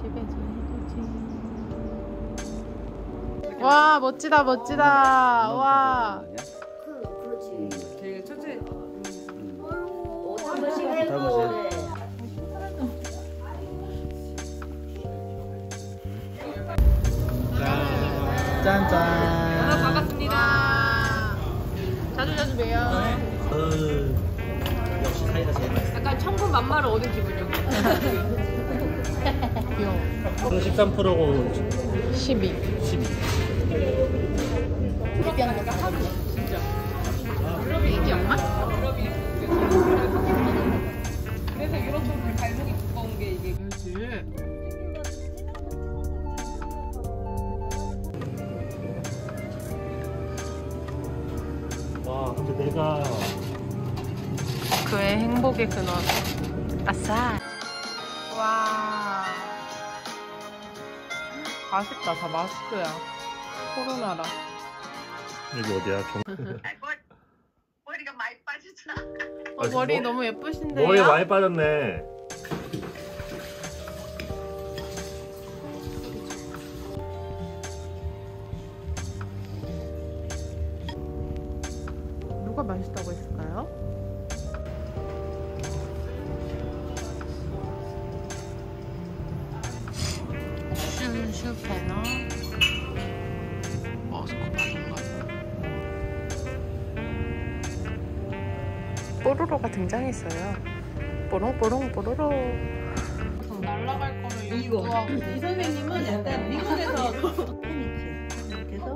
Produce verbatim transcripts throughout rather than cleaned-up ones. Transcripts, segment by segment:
와 멋지다 멋지다. 와. 그렇지. 되게 천천히. 사무실 해고. 짠짠. 여러분 반갑습니다. 자주 자주 봬요. 어, 역시 사이다 제일 맛있어. 약간 천군 만마를 얻은 기분이요. 귀여워. 십삼 프로고 십이. 십이. 얘기하는 거가 하루 진짜. 얘기 엄마? 그래서 유럽 분들 발목이 두꺼운 게 이게. 그렇지. 와, 근데 내가 그의 행복의 근원. 아싸. 와. 맛있다. 다 맛있어요. 코로나라. 여기 어디야? 경... 머리가 많이 빠졌잖아. 어, 머리 너무 예쁘신데요? 머리 많이 빠졌네. 누가 맛있다고 했을까요? 슈슈페너 머스코바인가? 뽀로로가 등장했어요. 뽀롱뽀롱 뽀로로. 날아갈 거를 이거. 이 선생님은 약간 미국에서 그래서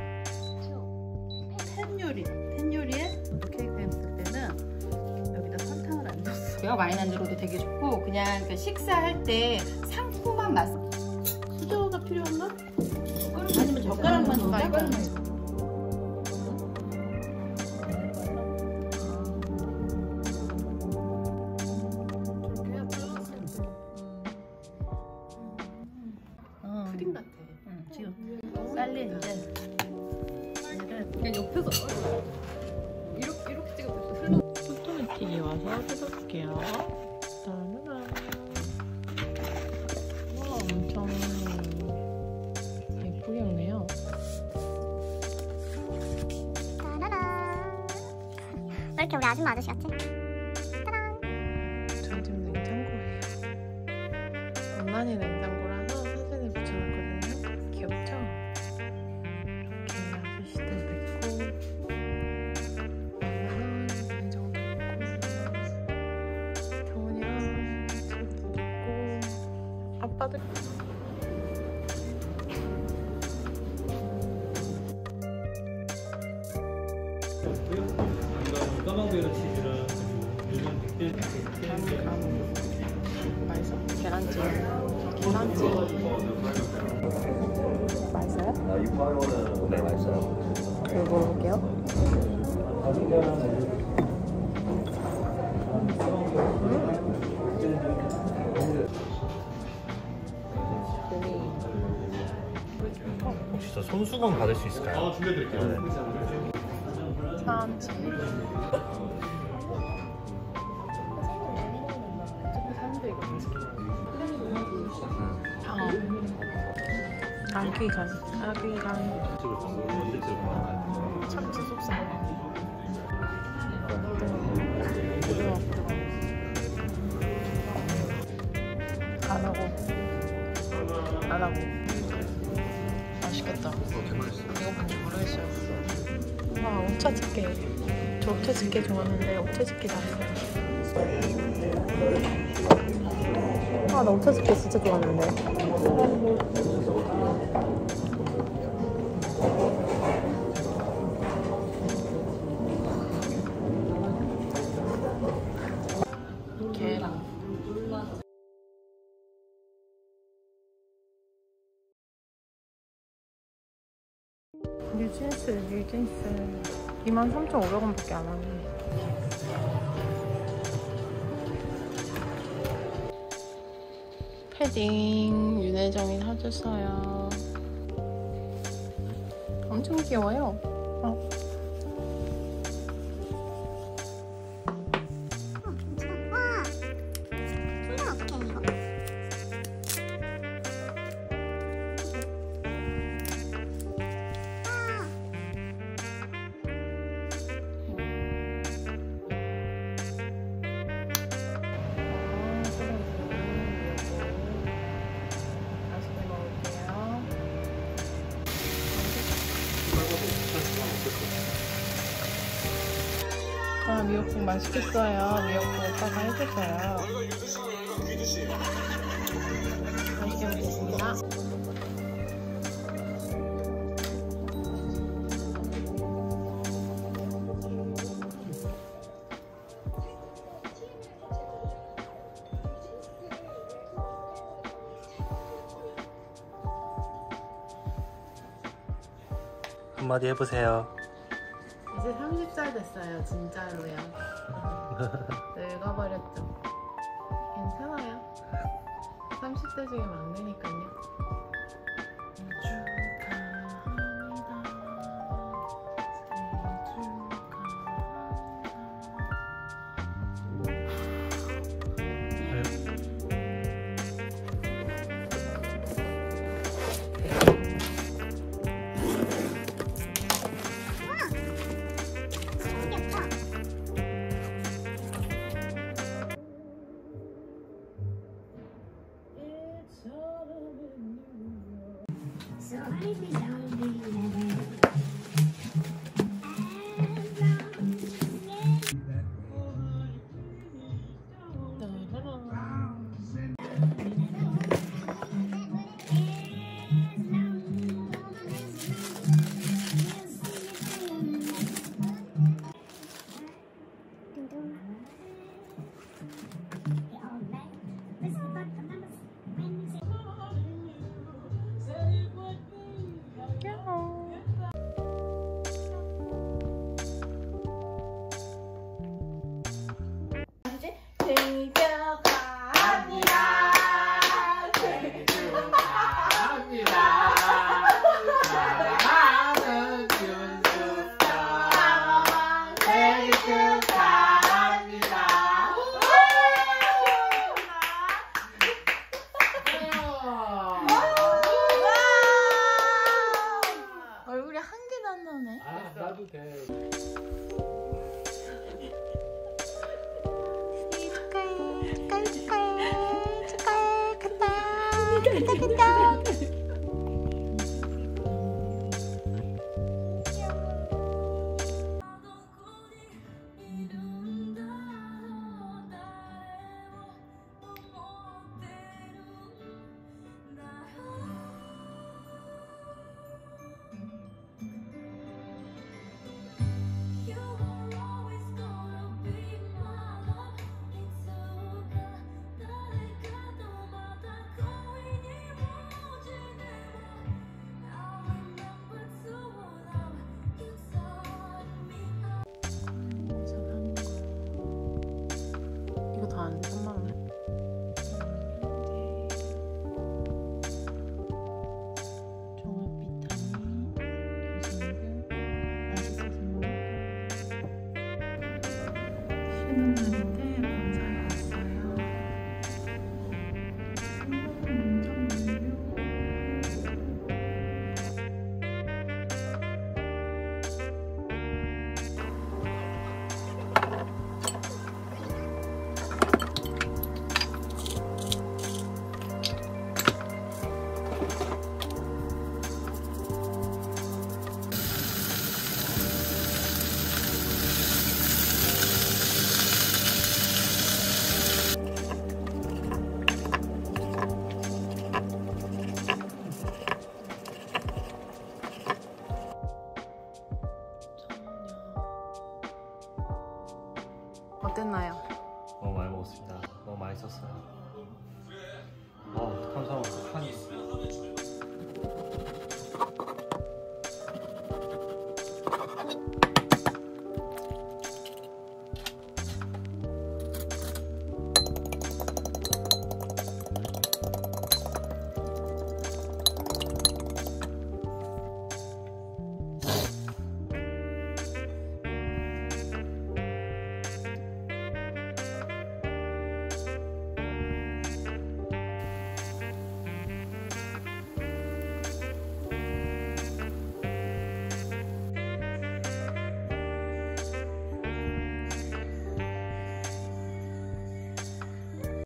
팬 요리, 팬 요리에 케이크 했을 때는 여기다 설탕을 안 넣었어요. 많이 만들어도 되게 좋고 그냥 그 식사할 때 상큼한 맛. 수저가 필요한가? 아니면 젓가락만 넣을까? 푸딩 같아. 응, 지금 쌀리 이제 그냥 옆에서 이렇게 이렇게 찍어도 흘러. 토마틱이 와서 뜯어볼게요. 따라라. 와 엄청 예쁘게 오네요. 따라란. 왜 이렇게 우리 아줌마 아저씨 같지? 따란. 저 지금 냉장고예요. 원만이 냉장고라서 사진을 붙여놨거든요. 귀엽죠? 이렇게 아저씨들도 있고 엄마는 냉장고도 있고 경훈이랑 집도 있고 아빠들 까망베르 치즈랑 요즘 백대 맛있어? 계란찜 계란찜 맛있어요? 네, 맛있어요. 이거 먹어볼게요. 혹시 저 손수건 받을 수 있을까요? 어, 준비해드릴게요. 네. 참치. 방어. 아기간. 아기간. 참치 속살. 안 하고. 안 하고. 맛있겠다. 이거 뭔지 모르겠어요. 와, 오차즈케. 저 오차즈케 좋아하는데 오차즈케 나왔어요. 아, 나 오차즈케 진짜 좋아하는데. 계란. 뉴진스, 뉴진스. 이만 삼천오백 원밖에 안 하네. 패딩 윤혜정이 사줬어요. 엄청 귀여워요. 어. 와. 손은 어떻게 해 이거? 미역국 맛있겠어요. 미역국 오빠가 해줬어요. 맛있게 먹겠습니다. 한마디 해보세요. 이제 삼십 살 됐어요. 진짜로요. 늙어버렸죠. 괜찮아요. 삼십 대 중에 막내니까요. 축하합니다. 생일 So life is only never. 생일 축하합니다. 생일 축하합니다. 사랑하는 윤숙아 생일 축하합니다. 얼굴이 한 개도 안 나오네. 아, 나도 돼. 축하해 축하해 축하해 축하해 간다 간다 간다